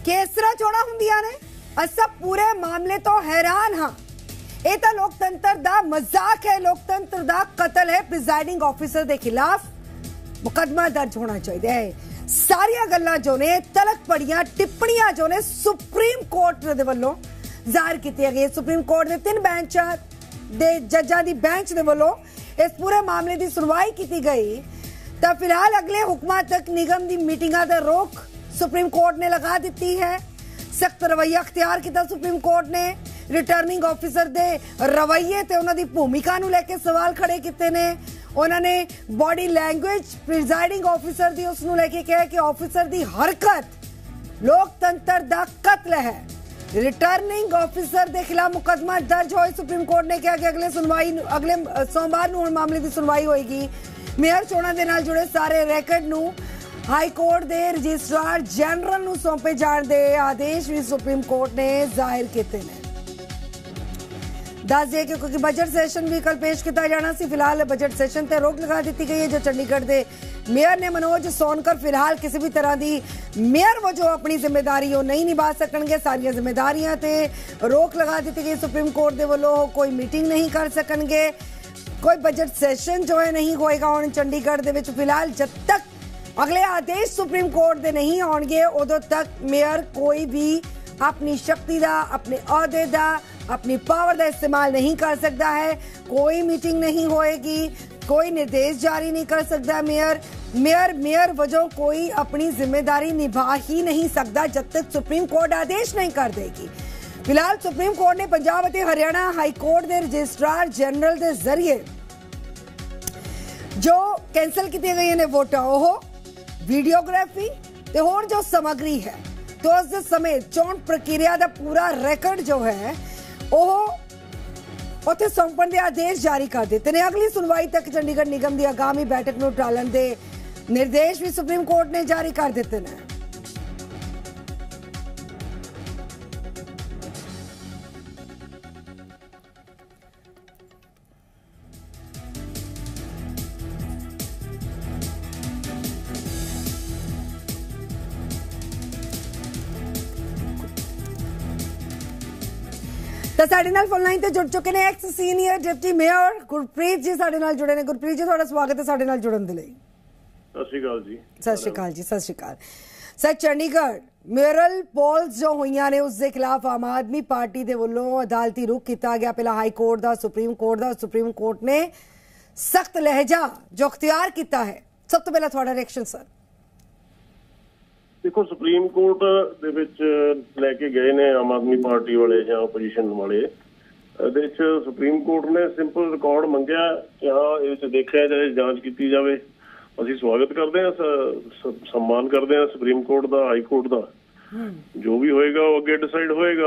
केसरा चोणा हुंदियां ने असां पूरे मामले तो हैरान हाँ। ਇਹ ਤਾਂ ਲੋਕਤੰਤਰ ਦਾ ਮਜ਼ਾਕ ਹੈ, ਲੋਕਤੰਤਰ ਦਾ ਕਤਲ ਹੈ। ਪ੍ਰੀਜ਼ਾਈਡਿੰਗ ਆਫੀਸਰ ਦੇ ਖਿਲਾਫ ਮੁਕੱਦਮਾ ਦਰਜ ਹੋਣਾ ਚਾਹੀਦਾ ਹੈ। ਸਾਰੀਆਂ ਗੱਲਾਂ ਜੋ ਨੇ ਤਲਕ ਪੜੀਆਂ ਟਿੱਪਣੀਆਂ ਜੋ ਨੇ ਸੁਪਰੀਮ ਕੋਰਟ ਦੇ ਵੱਲੋਂ ਜ਼ਾਹਿਰ ਕੀਤੀਆਂ ਗਈਆਂ। ਸੁਪਰੀਮ ਕੋਰਟ ਦੇ 3 ਬੈਂਚਾਂ ਦੇ ਜੱਜਾਂ ਦੀ ਬੈਂਚ ਦੇ ਵੱਲੋਂ ਇਸ ਪੂਰੇ ਮਾਮਲੇ ਦੀ ਸੁਣਵਾਈ ਕੀਤੀ ਗਈ। ਤਾਂ ਫਿਲਹਾਲ ਅਗਲੇ ਹੁਕਮਾਂ ਤੱਕ ਨਿਗਮ ਦੀ ਮੀਟਿੰਗਾਂ ਤੇ ਰੋਕ ਸੁਪਰੀਮ ਕੋਰਟ ਨੇ ਲਗਾ ਦਿੱਤੀ ਹੈ। सख्त रवैया अख्तियार किया सुप्रीम कोर्ट ने। रिटर्निंग ऑफिसर दे रवैये ते उन्हां दी भूमिका नूं लैके सवाल खड़े कीते ने। उन्होंने बॉडी लैंग्वेज प्रिजाइडिंग ऑफिसर दी उस नूं लैके कहा कि ऑफिसर दी हरकत लोकतंत्र दा कत्ल है। रिटर्निंग ऑफिसर के खिलाफ मुकदमा दर्ज होए। सुप्रीम कोर्ट ने कहा कि अगले सोमवार नूं हुण मामले की सुनवाई होएगी। मेयर चोणां दे नाल जुड़े सारे रैकॉर्ड नूं हाई कोर्ट के रजिस्ट्रार जनरल नूं सौंपे जाण दे आदेश भी सुप्रीम कोर्ट ने जाहिर किए हैं। दस दिए क्योंकि बजट सैशन भी कल पेश किया जाना सी। फिलहाल बजट सैशन ते रोक लगा दी गई है। जो चंडीगढ़ के मेयर ने मनोज सोनकर फिलहाल किसी भी तरह की मेयर वजों अपनी जिम्मेदारी नहीं निभा सकेंगे। सारिया जिम्मेदारियां ते रोक लगा दी गई। सुप्रीम कोर्ट के वालों कोई मीटिंग नहीं कर सकेंगे, कोई बजट सैशन जो है नहीं होएगा हुण चंडीगढ़ दे विच। फिलहाल जब तक अगले आदेश सुप्रीम कोर्ट दे नहीं आउणगे उदों तक मेयर कोई भी अपनी शक्ति का, अपने अहदे का, अपनी पावर का इस्तेमाल नहीं कर सकता है। कोई मीटिंग नहीं होएगी, कोई निर्देश जारी नहीं कर सकता। मेयर वजों कोई अपनी जिम्मेदारी निभा ही नहीं सकता जब तक सुप्रीम कोर्ट आदेश नहीं कर देगी। फिलहाल सुप्रीम कोर्ट ने पंजाब और हरियाणा हाई कोर्ट के रजिस्ट्रार जनरल के जरिए जो कैंसल की गई ने वोटां ओह वीडियोग्राफी ते होर जो सामग्री है तो उस समेत चोण प्रक्रिया का पूरा रिकॉर्ड जो है उत्थे सौंपण के आदेश जारी कर दिते ने। अगली सुनवाई तक चंडीगढ़ निगम की आगामी बैठक नूं टालण दे निर्देश भी सुप्रीम कोर्ट ने जारी कर दिते ने। तो साडे नाल फोन लाइन ते जुड़ चुके ने ex senior deputy mayor Gurpreet ji साडे नाल जुड़े ने। गुरप्रीत जी तुहाडा स्वागत है साडे नाल जुड़न दे लई। सत श्री अकाल जी। सत श्री अकाल जी। सत श्री अकाल सर। चंडीगढ़ मेयरल पोल्स जो होईयां ने उस दे खिलाफ आम आदमी पार्टी दे वल्लों अदालती रुख कीता गया। पहला हाई कोर्ट दा, सुप्रीम कोर्ट दा। सुप्रीम कोर्ट ने सख्त लहजा जो अख्तियार कीता है। सब तो पहला तुहाडा रिएक्शन सर। देखो सुप्रीम कोर्ट दे विच लैके गए ने आम आदमी पार्टी वाले या ओपोजिशन वाले। सुप्रीम कोर्ट ने सिंपल रिकॉर्ड मंगया कि हाँ ये देखा जाए, जांच की जाए। असीं स्वागत करते हैं, सम्मान करते हैं सुप्रीम कोर्ट का, हाई कोर्ट का। जो भी होएगा वो अगे डिसाइड होएगा।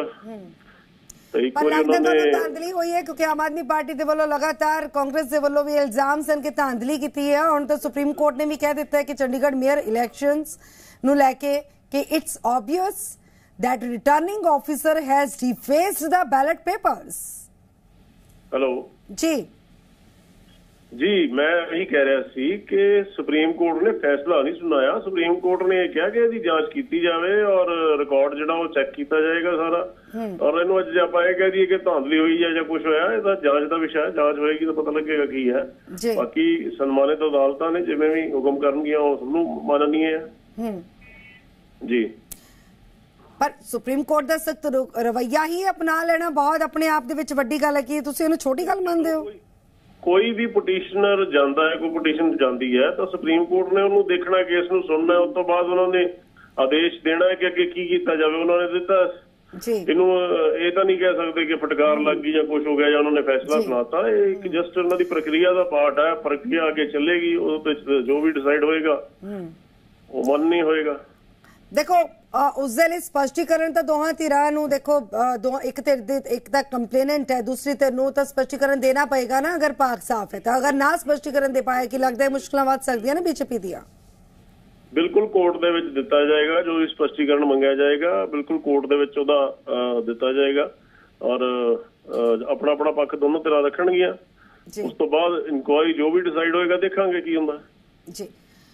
धांधली हुई है क्योंकि आम आदमी पार्टी के वालों लगातार कांग्रेस के वालों भी इल्जाम सन कि धांधली की है। हुण तो सुप्रीम कोर्ट ने भी कह दिता है कि चंडीगढ़ मेयर इलैक्शंस नूं लैके कि it's obvious that returning officer has defaced the ballot papers. Hello जी जी, मैं यही कह रहा सी कि सुप्रीम कोर्ट ने फैसला नहीं सुनाया। सुप्रीम कोर्ट ने कहा कि इसकी जांच की जाए और रिकॉर्ड जो चैक किया जाएगा सारा। और इनू अज आप कह दिए कि धांधली हुई है या कुछ होया, ये जांच का विषय है। जांच होएगी तो पता लगेगा की है। बाकी सन्मानित अदालतां ने जिवें भी हुक्म करनगियां उह सबनूं माननीय है जी। पर सुप्रीम कोर्ट का सख्त रवैया ही अपना लेना बहुत अपने आप दे विच वड्डी गल है कि तुसीं इहनूं छोटी गल मनदे हो। कोई भी पटिशनर जाता है, कोई पटिशन जाती है तो सुप्रीम कोर्ट ने उन्होंने देखना, केस नूं सुनना, उस तो बाद उन्होंने आदेश देना है कि अगे की कीता जावे। उन्होंने दिता इनू ये तो नहीं कह सकते कि फटकार लग गई या कुछ हो गया या उन्होंने फैसला सुनाता। एक जस्ट उन्होंने प्रक्रिया का पार्ट है। प्रक्रिया आगे चलेगी, जो भी डिसाइड होएगा वो मन नहीं होएगा। देखो उस दे लई स्पष्टीकरण तो दोहां धिरां नूं देखो एक तां कंप्लेनेंट है, दूसरी धिर नूं तां स्पष्टीकरण देना पएगा ना अगर पाक साफ है। तो अगर ना स्पष्टीकरण दे पाए कि लगदा है मुश्किलां वध सकदियां ना बीजेपी दियां। बिल्कुल कोर्ट दे विच दिता जाएगा, जो भी स्पष्टीकरण मंगया जाएगा बिल्कुल कोर्ट दे विच ओदा दिता जाएगा। और अपना अपना पक्ष दोनों धिरां रखणगियां। उस तो बाद इंक्वायरी जो भी डिसाइड होएगा देखांगे की हुंदा। जी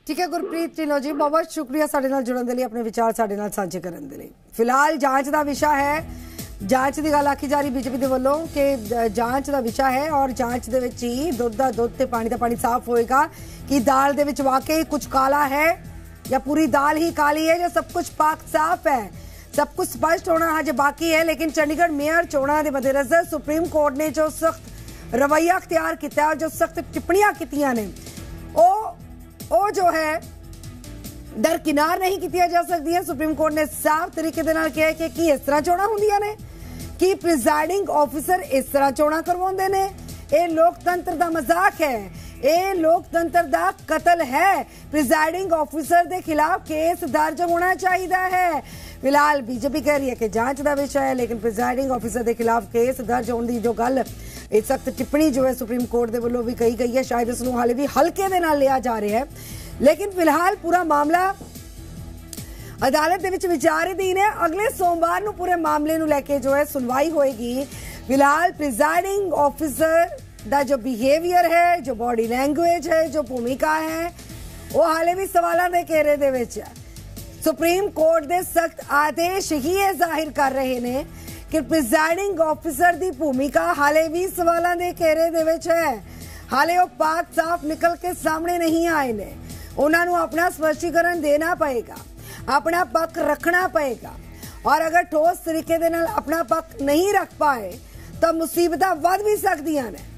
ठीक है गुरप्रीत ढिल्लों जी, बहुत बहुत शुक्रिया साडे नाल जुड़न दे लई, अपने विचार साडे नाल साझे करन दे लई। फिलहाल जांच दा विषय है, जांच की गल आखी जा रही बीजेपी के वलों कि जांच का विषय है और जांच दे विच ही दुध का दुध ते पानी का पानी साफ होएगा कि दाल दे विच वाकई कुछ काला है या पूरी दाल ही काली है या सब कुछ पाक साफ है। सब कुछ स्पष्ट होना हजे बाकी है। लेकिन चंडीगढ़ मेयर चोणां दे मद्देनजर सुप्रीम कोर्ट ने जो सख्त रवैया अख्तियार किया और जो सख्त टिप्पणियां कीतियां ने वो जो है दरकिनार नहीं की जा सकती है। सुप्रीम कोर्ट ने साफ तरीके दे नाल कहा कि इस तरह चोणां हुंदियां ने कि प्रिजाइडिंग ऑफिसर इस तरह चोणां करवाउंदे ने। ये लोकतंत्र दा मजाक है, ये लोकतंत्र दा कतल है। प्रिजाइडिंग ऑफिसर के खिलाफ केस दर्ज होना चाहिए है। फिलहाल बीजेपी कह रही है कि जांच का विषय है, लेकिन प्रिजाइडिंग ऑफिसर के खिलाफ केस दर्ज होने की जो गल एक सख्त टिप्पणी जो है सुप्रीम कोर्ट के वलों भी कही गई है, शायद इसनूं हाले भी हल्के दे नाल लिया जा रहा है। लेकिन फिलहाल पूरा मामला अदालत दे विच विचाराधीन है। अगले सोमवार नूं पूरे मामले नूं लैके जो है सुनवाई होएगी। फिलहाल प्रिजाइडिंग ऑफिसर दा जो बिहेवियर है, जो बॉडी लैंग्वेज है, जो भूमिका है, वो हाले भी सवालों के घेरे दे विच है। सुप्रीम कोर्ट दे सख्त आदेश ही ये जाहिर कर रहे ने कि प्रिजाइडिंग ऑफिसर दी भूमिका हाले भी सवालों के घेरे दे विच है। हाले वो पाक साफ निकल के सामने नहीं आए ने। उन्होंने अपना स्पष्टीकरण देना पएगा, अपना पक्ष रखना पएगा और अगर ठोस तरीके दे नाल अपना पक्ष नहीं रख पाए तो मुसीबत वध भी सकदियां ने।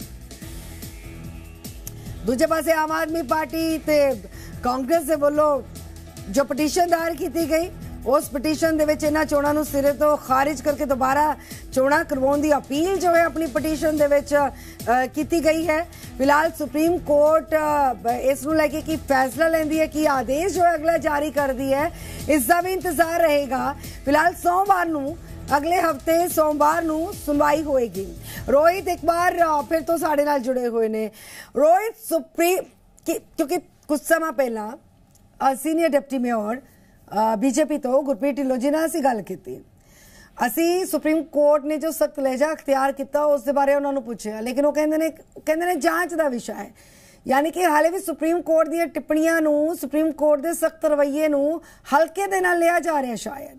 दूजे पासे आम आदमी पार्टी ते कांग्रेस दे वल्लों जो पटीशन दायर की गई, उस पटीशन दे विच इन्हां चोणां नूं सिरे तो खारिज करके दोबारा चोणां करवाउण दी अपील जो है अपनी पटीशन दे विच कीती गई है। फिलहाल सुप्रीम कोर्ट इस नूं लेके की फैसला लैंदी है कि आदेश जो है अगला जारी कर दी है, इसका भी इंतजार रहेगा। फिलहाल सोमवार नूं अगले हफ्ते सोमवार नूं सुनवाई होएगी। रोहित एक बार फिर तो साडे नाल जुड़े हुए ने। रोहित, सुप्रीम क्योंकि कुछ समय पहला सीनियर डिप्टी मेयर बीजेपी तो गुरप्रीत ढिल्लों जी नाल असीं गल कीती। असीं सुप्रीम कोर्ट ने जो सख्त लहजा अख्तियार किया उस दे बारे उन्होंने पूछा, लेकिन वो कहंदे ने जांच का विषय है। यानी कि हाले भी सुप्रीम कोर्ट दी टिप्पणियां नूं, सुप्रीम कोर्ट दे सख्त रवैये नूं हल्के दे नाल लिया जा रहा शायद।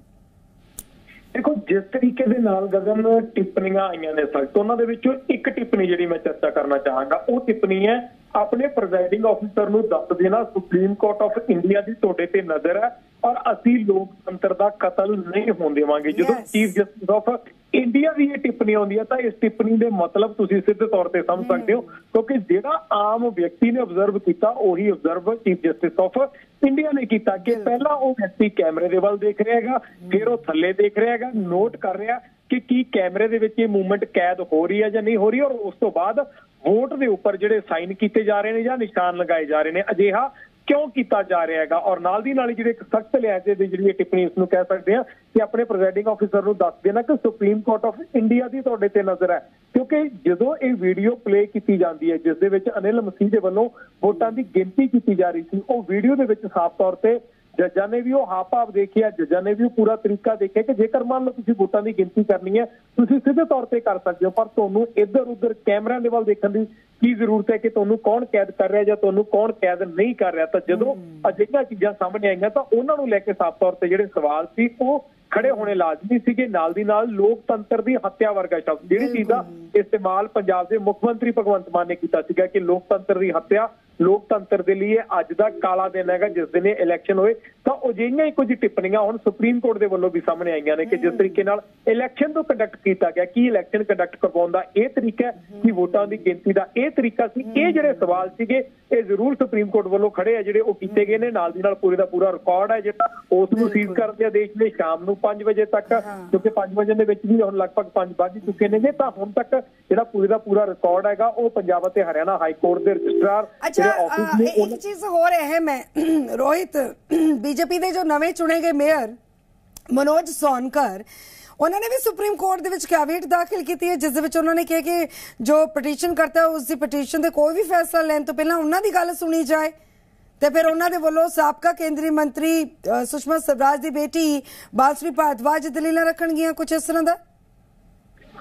देखो जिस तरीके दे नाल गगन टिप्पणियां आईयां ने सख्त, उन्हां दे विचों एक टिप्पणी जिहड़ी मैं चर्चा करना चाहांगा, वो टिप्पणी है अपने प्रिजाइडिंग ऑफिसर नूं दस देना सुप्रीम कोर्ट ऑफ इंडिया की तुहाडे ते नज़र है और असीं लोकतंत्र का कतल नहीं होण देवांगे। जो चीफ जस्टिस ऑफ इंडिया की यह टिप्पणी आउंदी है तो इस टिप्पणी के मतलब तुसीं सिद्ध तौर पर समझ सकते हो, क्योंकि जिहड़ा आम व्यक्ति ने ऑब्जर्व किया उही observe chief justice of India ने किया कि पहला वो व्यक्ति कैमरे दे वल देख रहा है, फिर वो थल्ले देख रहा है, नोट कर रहा कि की कैमरे दे विच ये मूवमेंट कैद हो रही है या नहीं हो रही, और उस तो बाद वोट के उपर जिहड़े साइन किए जा रहे हैं या निशान लगाए जा रहे हैं, अजिहा क्यों किया जा रहा है। और नाल दी नाल ही जिहड़े सख्त लिहाजे दी जिहड़ी टिप्पणी इसनूं कह सकते हैं कि अपने प्रेसिडेंटिंग ऑफिसर नूं दस देना कि सुप्रीम कोर्ट ऑफ इंडिया की तुहाडे ते नज़र है। क्योंकि जदों ये वीडियो प्ले की जाती है जिस दे विच अनिल मसीह दे वल्लों वोटां की गिनती की जा रही थी, वो वीडियो दे विच साफ तौर पर जजां ने भी वो हाव भाव देखिया, जजां ने भी पूरा तरीका देखिया कि जेकर मान लो तुसीं वोटां की गिनती करनी है तुसीं सीधे तौर पर कर सकते हो, पर तुहानूं इधर उधर कैमरा दे वल देखण दी की जरूरत है कि तुहानूं कौन कैद कर रहा या तुहानूं कौन कैद नहीं कर रहा। तो जदों अजिहियां चीज़ां सामने आईयां तो उन्हां नूं लैके साफ तौर पर जिहड़े सवाल सी वो खड़े होने लाजमी सीगे। नाल दी नाल लोकतंत्र की हत्या वर्गा शब्द जिहड़ी चीज़ दा इस्तेमाल पंजाब के मुख मंत्री भगवंत मान ने किया सीगा कि लोकतंत्र की हत्या, लोकतंत्र के लिए अज का काला दिन है जिस दिन इलैक्शन होए। तो अजिहियां ही कुछ टिप्पणियां हुण सुप्रीम कोर्ट के वल्लों भी सामने आईयां ने कि जिस तरीके नाल इलैक्शन तो कंडक्ट किया गया, कि इलैक्शन कंडक्ट करवाउण दा इह तरीका है कि वोटां की गिनती का यह तरीका सी, ये जिहड़े सवाल सीगे ये जरूर सुप्रीम कोर्ट वल्लों खड़े है जिहड़े वो कीते गए ने। नाल दी नाल पूरे दा पूरा रिकॉर्ड है जिहड़ा उस नूं सीज करन दे आदेश ने शाम नूं 5 वजे तक, क्योंकि 5 वजे दे विच भी हुण लगभग 5 वज चुके ने, तां हुण तक जिहड़ा पूरे दा पूरा रिकॉर्ड हैगा वो पंजाब ते हरियाणा हाई कोर्ट दे रजिस्ट्रार एक चीज हो रहा है मैं रोहित, बीजेपी के जो नवे चुने गए मेयर मनोज सोनकर उन्होंने भी सुप्रीम कोर्ट दे विच कैविएट दाखिल की है जिस दे विच उन्होंने कहा कि जो पटीशन करता है उसकी पटीशन से कोई भी फैसला लैन तो पहला उन्होंने गल सुनी जाए। तो फिर उन्होंने वालों साबका केंद्रीय मंत्री सुषमा स्वराज की बेटी बांसुरी भारद्वाज दलील रखणगियां कुछ इस तरह का।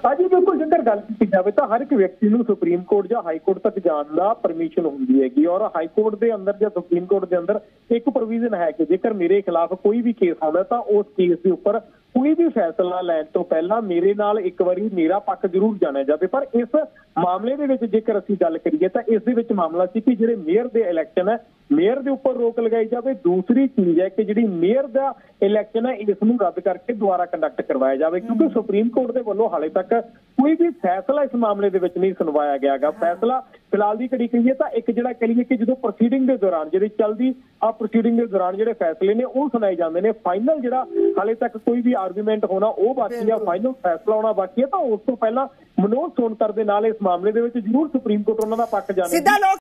ਹਾਂਜੀ ਬਿਲਕੁਲ, ਜੇਕਰ ਗੱਲ ਕੀਤੀ ਜਾਵੇ ਤਾਂ ਹਰ ਇੱਕ ਵਿਅਕਤੀ ਨੂੰ ਸੁਪਰੀਮ ਕੋਰਟ ਜਾਂ ਹਾਈ ਕੋਰਟ ਤੱਕ ਜਾਣ ਦਾ ਪਰਮਿਸ਼ਨ ਹੁੰਦੀ ਹੈਗੀ, ਔਰ ਹਾਈ ਕੋਰਟ ਦੇ ਅੰਦਰ ਜਾਂ ਸੁਪਰੀਮ ਕੋਰਟ ਦੇ ਅੰਦਰ ਇੱਕ ਪ੍ਰੋਵੀਜ਼ਨ ਹੈ ਕਿ ਜੇਕਰ ਮੇਰੇ ਖਿਲਾਫ ਕੋਈ ਵੀ ਕੇਸ ਆਉਂਦਾ ਤਾਂ ਉਸ ਕੇਸ ਦੇ ਉੱਪਰ ਕੋਈ ਵੀ ਫੈਸਲਾ ਲੈਣ ਤੋਂ ਪਹਿਲਾਂ ਮੇਰੇ ਨਾਲ ਇੱਕ ਵਾਰੀ ਮੇਰਾ ਪੱਖ ਜ਼ਰੂਰ ਜਾਣਿਆ ਜਾਵੇ। ਪਰ ਇਸ ਮਾਮਲੇ ਦੇ ਵਿੱਚ ਜੇਕਰ ਅਸੀਂ ਗੱਲ ਕਰੀਏ ਤਾਂ ਇਸ ਦੇ ਵਿੱਚ ਮਾਮਲਾ ਸੀ ਕਿ ਜਿਹੜੇ ਮੇਅਰ ਦੇ ਇਲੈਕਸ਼ਨ ਹੈ, ਮੇਅਰ ਦੇ ਉੱਪਰ ਰੋਕ ਲਗਾਈ ਜਾਵੇ। ਦੂਸਰੀ ਚੀਜ਼ ਹੈ ਕਿ ਜਿਹੜੀ ਮੇਅਰ ਦਾ ਇਲੈਕਸ਼ਨ ਹੈ ਇਸ ਨੂੰ ਰੱਦ ਕਰਕੇ ਦੁਬਾਰਾ ਕੰਡਕਟ ਕਰਵਾਇਆ ਜਾਵੇ, ਕਿਉਂਕਿ ਸੁਪਰੀਮ ਕੋਰਟ ਦੇ ਵੱਲੋਂ ਹਾਲੇ ਤੱਕ ਕੋਈ ਵੀ ਫੈਸਲਾ ਇਸ ਮਾਮਲੇ ਦੇ ਵਿੱਚ ਨਹੀਂ ਸੁਣਵਾਇਆ ਗਿਆਗਾ। ਫੈਸਲਾ ਫਿਲਹਾਲ ਦੀ ਘੜੀ ਕਹੀਏ ਤਾਂ ਇੱਕ ਜਿਹੜਾ ਕਹੀਏ ਕਿ ਜਦੋਂ ਪ੍ਰੋਸੀਡਿੰਗ ਦੇ ਦੌਰਾਨ ਜਿਹੜੀ ਚੱਲਦੀ ਆ ਪ੍ਰੋਸੀਡਿੰਗ ਦੇ ਦੌਰਾਨ ਜਿਹੜੇ ਫੈਸਲੇ ਨੇ ਉਹ ਸੁਣਾਏ ਜਾਂਦੇ ਨੇ। ਫਾਈਨਲ ਜਿਹੜਾ ਹਾਲੇ ਤੱਕ ਕੋਈ ਵੀ ਆਰਗੂਮੈਂਟ ਹੋਣਾ ਉਹ ਬਾਕੀ ਆ, ਫਾਈਨਲ ਫੈਸਲਾ ਹੋਣਾ ਬਾਕੀ ਹੈ। ਤਾਂ ਉਸ ਤੋਂ ਪਹਿਲਾਂ ਮਨੋਜ ਸੋਨਕਰ ਦੇ ਨਾਲ ਇਸ ਮਾਮਲੇ ਦੇ ਵਿੱਚ ਜ਼ਰੂਰ ਸੁਪਰੀਮ ਕੋਰਟ ਉਹਨਾਂ ਦਾ ਪੱਖ ਜਾਣੇ।